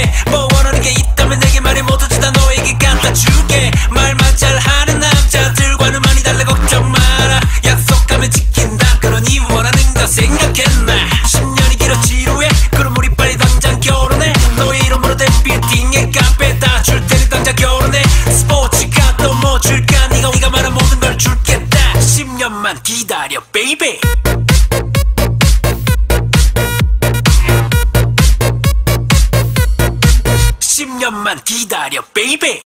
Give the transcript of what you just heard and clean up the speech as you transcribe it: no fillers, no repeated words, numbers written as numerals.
줄게. 뭐 원하는 게 있다면 내게 말해. 모두 다 너에게 갖다 줄게. 말만 잘하는 남자들과는 많이 달라. 걱정 마라. 약속하면 지킨다. 그러니 원하는 거 생각했나. 10년이 길어 지루해. 그럼 우리 빨리 당장 결혼해. 너의 이름으로 된 빌딩에 카페 다 줄 테니 당장 결혼해. 스포츠카 또 뭐 줄까. 네가 말한 모든 걸 줄겠다. 10년만 기다려 베이비. 10년만 기다려 베이비.